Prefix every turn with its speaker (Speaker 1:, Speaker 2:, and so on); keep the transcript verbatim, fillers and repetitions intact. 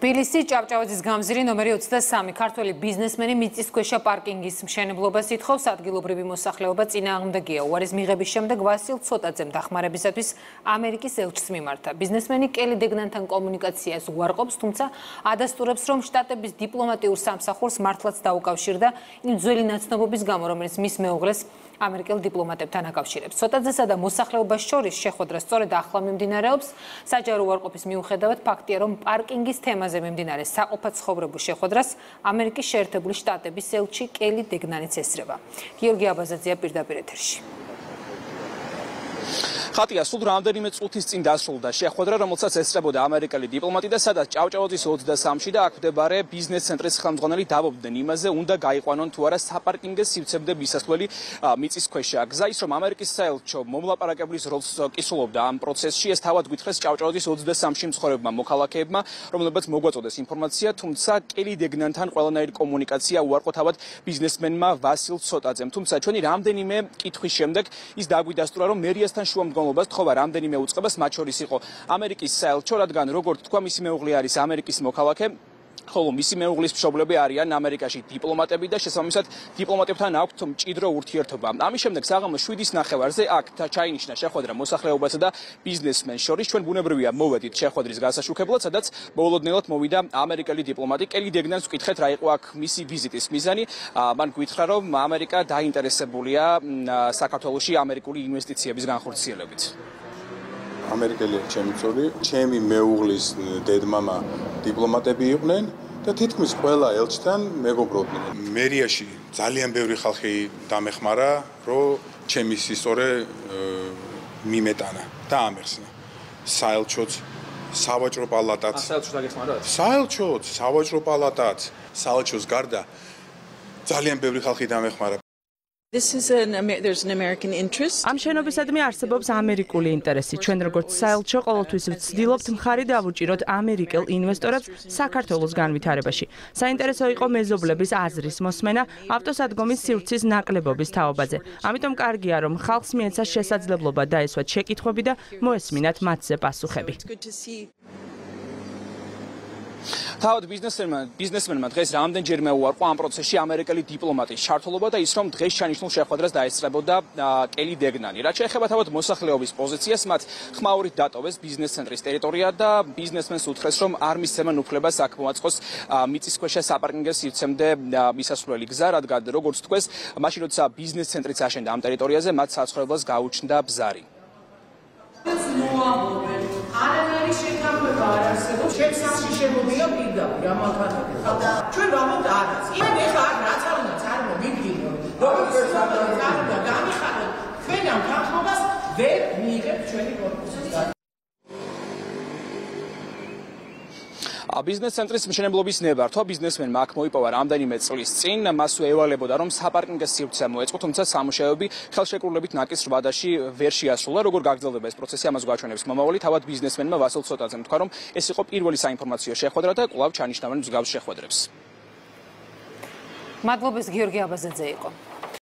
Speaker 1: თბილისი ჭავჭავაძის გამზირი ნომერი ოცდასამი ქართველი ბიზნესმენი მიწისქვეშა პარკინგის მშენებლობას ითხოვს ადგილობრივი მოსახლეობა წინააღმდეგია. უარის მიღების შემდეგ ვასილ ცოტაძემ დახმარებისათვის ამერიკის ელჩს მიმართა. ბიზნესმენი კელი დეგნანთან კომუნიკაციას უარყოფს, თუმცა ადასტურებს, რომ შტატების დიპლომატიურ სამსახურს მართლაც დაუკავშირდა იმ ძველი ნაცნობობის გამო, რომელიც მის მეუღლეს ამერიკელ დიპლომატებთან აკავშირებს. ცოტაძესა და მოსახლეობას შორის შეხვედრა სწორედ ახლა მიმდინარეობს. საჯარო უარყოფის მიუხედავად ფაქტია, რომ პარკინგის თემაზე მიმდინარე საყოფაცხოვრებო შეხვედრას ამერიკის შეერთებული შტატების ელჩი კელი დეგნანიც ესწრება. გიორგი აბაზაძეა პირდაპირ ეთერში.
Speaker 2: ხატია სულ რამდენიმე წუთის წინ დასრულდა შეხვედრა, რომელსაც ესწრებოდა ამერიკელი დიპლომატი და სადაც ჭავჭავაძის ოცდასამში და აქ მდებარე ბიზნეს ცენტრის ხელმძღვანელი დავობდნენ იმაზე, უნდა გაიყვანონ თუ არა საპარკინგო სივრცემდე მისასვლელი მიწისქვეშა. გზა ის, რომ ამერიკის საელჩო მომლაპარაკებლის როლს კისრულობდა ამ პროცესში, ეს თავად გვითხრეს ჭავჭავაძის ოცდასამში მცხოვრებმა მოქალაქეებმა, რომლებიც მოგვაწოდეს ინფორმაცია, თუმცა კელი დეგნანთან ყველანაირი კომუნიკაცია უარყო თავად ბიზნესმენმა ვასილ ცოტაძემ. თუმცა ჩვენი რამდენიმე კითხვის შემდეგ ის დაგვიდასტურა, რომ მერიასთან შუამდგომლობას თხოვა რამდენიმე უწყებას, მათ შორის იყო ამერიკის საელჩო, რადგან როგორც თქვა, მისი მეუღლე არის ამერიკის მოქალაქე, ხოლო მისი მეუღლის მშობლები არიან ამერიკაში დიპლომატები და შესაბამისად დიპლომატებთან აქვთ მჭიდრო ურთიერთობა. ამის შემდეგ საღამოს შვიდის ნახევარზე აქ ჩაინიშნა შეხვედრა მოსახლეობასა და ბიზნესმენს შორის. ჩვენ ბუნებრივია მოვედით შეხვედრის გასაშუქებლად, სადაც მოულოდნელად მოვიდა ამერიკელი დიპლომატი. კელი დეგნანს ვკითხეთ, რა იყო აქ მისი ვიზიტის მიზანი. მან გვითხრა, რომ ამერიკა დაინტერესებულია საქართველოში ამერიკული ინვესტიციების განხორციელებით.
Speaker 3: ამერიკელი ჩემი წური, ჩემი მეუღლის დედმამა დიპლომატები იყვნენ და თითქმის ყველა ელჩთან მეგობრობდნენ. მერიაში ძალიან ბევრი ხალხი დამეხმარა, რომ ჩემი სისწორე მიმეტანა და ამეხსნა. საელჩოც, სავაჭრო პალატაც.
Speaker 2: საელჩოს დაგეხმაროთ?
Speaker 3: საელჩოც, სავაჭრო პალატაც, საელჩოს გარდა ძალიან ბევრი ხალხი დამეხმარა.
Speaker 4: ამ შენობისადმი არსებობს ამერიკული ინტერესი. ჩვენ როგორც საელჩო ყოველთვის ვცდილობთ მხარი დავუჭიროთ ამერიკელ ინვესტორებს საქართველოს განვითარებაში. საინტერესო იყო მეზობლების აზრის მოსმენა ავტოსადგომის სივრცის ნაკლებობის თაობაზე. ამიტომ კარგია, რომ ხალხს მიეცა შესაძლებლობა დაესვათ შეკითხვები და მოესმინათ მათზე პასუხები.
Speaker 2: თავად ბიზნესმენმა ბიზნესმენმა დღეს რამდენჯერმე უარყო ამ პროცესში ამერიკელი დიპლომატის ჩართულობა და ის, რომ დღეს ჩანიშნულ შეხვედრას დაესწრებოდა კელი დეგნანი. რაც შეეხება თავად მოსახლეობის პოზიციას, მათ ხმაურით დატოვეს ბიზნეს ცენტრის ტერიტორია და ბიზნესმენს უთხრეს, რომ არ მისცემენ უფლებას აქ მოაწყოს მიწისქვეშა საპარკინგო სივრცემდე მისასვლელი გზა, რადგან როგორც თქვეს, მაშინ როცა ბიზნეს ცენტრიც აშენდა ამ ტერიტორიაზე, მათ საცხოვრებლად გაუჩნდა ბზარი.
Speaker 5: არანაირი შეთანხმება არ არსებობს. ჩვენ სამში შემოდია პირდაპირ ამ ალფათები. ჩვენ ვამბობთ არაც. იმენ ეხლა რაც არ უნდა წარმო მიგდინო. როგორც ეს არ გამიხადოთ. ჩვენ ამ თანხმობას ვერ მიიღებთ ჩვენი კორპუსის.
Speaker 2: ბიზნეს ცენტრის მშენებლობის ნებართვა ბიზნესმენმა აქ მოიპოვა რამდენიმე წლის წინ. მასვე ევალებოდა, რომ საპარკინგო სივრცე მოეწყო, თუმცა სამუშაოები ხელშეკრულებით ნაკის რვადაში ვერ შეასრულა. როგორ გაგრძელდება ეს პროცესი, ამას გვაჩვენებს მომავალი. თავად ბიზნესმენმა ვასილ ცოტაძემ თქვა, რომ ეს იყო პირველი საინფორმაციო შეხვედრა და კვლავ ჩანიშნავენ მსგავს შეხვედრებს.
Speaker 1: მადლობთ, გიორგი აბაზაძე იყო.